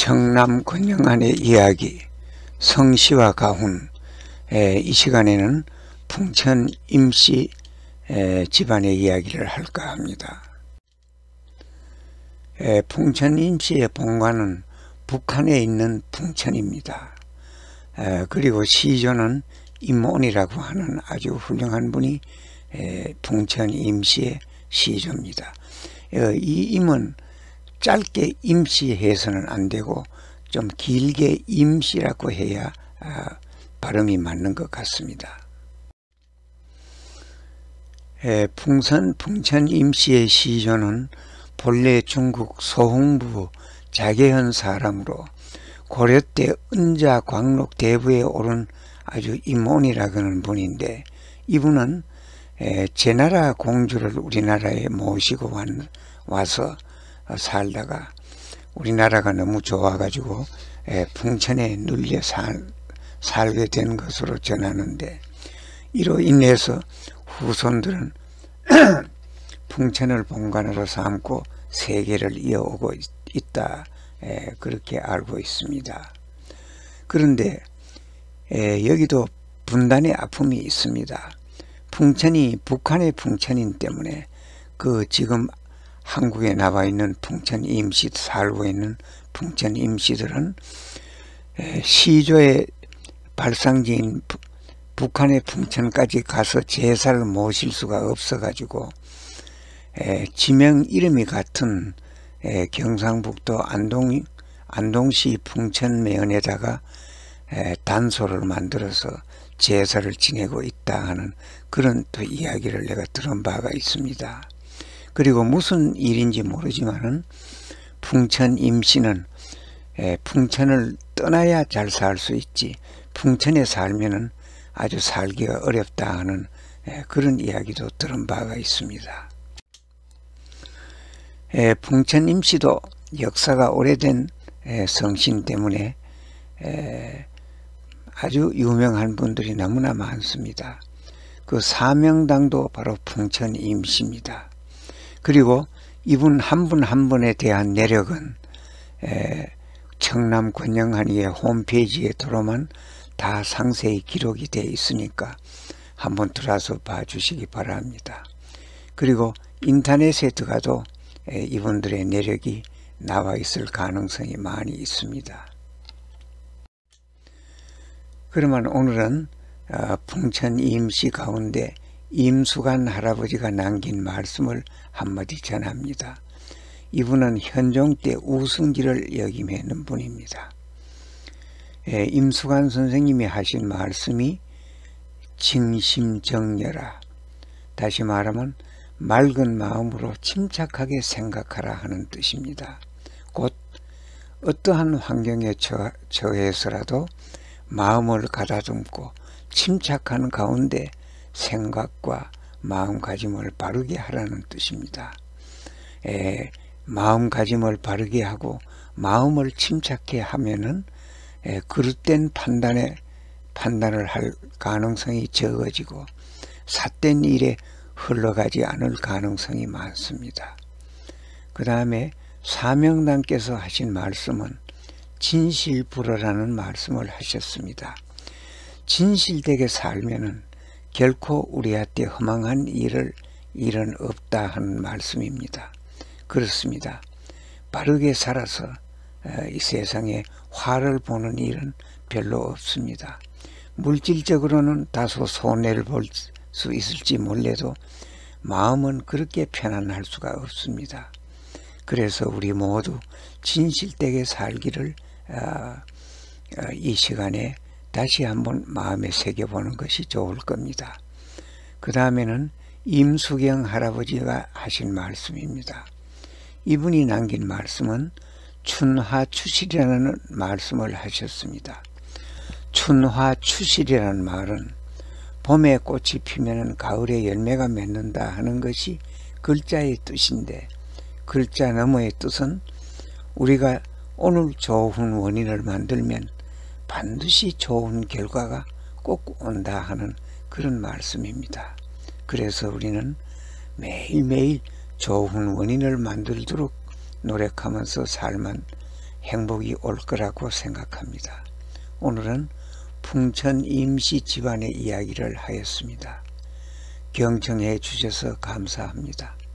청남 권영안의 이야기 성시와 가훈. 이 시간에는 풍천 임씨 집안의 이야기를 할까 합니다. 풍천 임씨의 본관은 북한에 있는 풍천입니다. 그리고 시조는 임온이라고 하는 아주 훌륭한 분이 풍천 임씨의 시조입니다. 이 임은 짧게 임씨해서는 안 되고 좀 길게 임씨라고 해야 발음이 맞는 것 같습니다. 풍천 임씨의 시조는 본래 중국 소홍부 자계현 사람으로 고려 때 은자 광록 대부에 오른 아주 임온이라고 하는 분인데, 이분은 제나라 공주를 우리나라에 모시고 와서 살다가 우리나라가 너무 좋아가지고 풍천에 눌려 살게 된 것으로 전하는데, 이로 인해서 후손들은 풍천을 본관으로 삼고 세계를 이어오고 있다, 그렇게 알고 있습니다. 그런데 여기도 분단의 아픔이 있습니다. 풍천이 북한의 풍천인 때문에 지금 한국에 나와 있는 풍천 임씨, 살고 있는 풍천 임씨들은 시조의 발상지인 북한의 풍천까지 가서 제사를 모실 수가 없어가지고 지명 이름이 같은 경상북도 안동시 풍천면에다가 단소를 만들어서 제사를 지내고 있다 하는 그런 또 이야기를 내가 들은 바가 있습니다. 그리고 무슨 일인지 모르지만은 풍천 임씨는 풍천을 떠나야 잘 살 수 있지 풍천에 살면은 아주 살기가 어렵다 하는 그런 이야기도 들은 바가 있습니다. 풍천 임씨도 역사가 오래된 성신 때문에 아주 유명한 분들이 너무나 많습니다. 그 사명당도 바로 풍천 임씨입니다. 그리고 이분 한 분 한 분에 대한 내력은 청남 권영안의 홈페이지에 들어오면 다 상세히 기록이 되어 있으니까 한번 들어와서 봐주시기 바랍니다. 그리고 인터넷에 들어가도 이분들의 내력이 나와 있을 가능성이 많이 있습니다. 그러면 오늘은 풍천 임씨 가운데 임수관 할아버지가 남긴 말씀을 한마디 전합니다. 이분은 현종 때 우승지를 역임하는 분입니다. 임수관 선생님이 하신 말씀이 징심정렬하, 다시 말하면 맑은 마음으로 침착하게 생각하라 하는 뜻입니다. 곧 어떠한 환경에 처해서라도 마음을 가다듬고 침착한 가운데 생각과 마음가짐을 바르게 하라는 뜻입니다. 마음가짐을 바르게 하고 마음을 침착해 하면은 그릇된 판단을 할 가능성이 적어지고 삿된 일에 흘러가지 않을 가능성이 많습니다. 그 다음에 사명당께서 하신 말씀은 진실불허라는 말씀을 하셨습니다. 진실되게 살면은 결코 우리한테 허망한 일은 없다 하는 말씀입니다. 그렇습니다. 바르게 살아서 이 세상에 화를 보는 일은 별로 없습니다. 물질적으로는 다소 손해를 볼 수 있을지 몰라도 마음은 그렇게 편안할 수가 없습니다. 그래서 우리 모두 진실되게 살기를 이 시간에 다시 한번 마음에 새겨보는 것이 좋을 겁니다. 그 다음에는 임수경 할아버지가 하신 말씀입니다. 이분이 남긴 말씀은 춘화추실이라는 말씀을 하셨습니다. 춘화추실이라는 말은 봄에 꽃이 피면 가을에 열매가 맺는다 하는 것이 글자의 뜻인데, 글자 너머의 뜻은 우리가 오늘 좋은 원인을 만들면 반드시 좋은 결과가 꼭 온다 하는 그런 말씀입니다. 그래서 우리는 매일매일 좋은 원인을 만들도록 노력하면서 살만 행복이 올 거라고 생각합니다. 오늘은 풍천 임시 집안의 이야기를 하였습니다. 경청해 주셔서 감사합니다.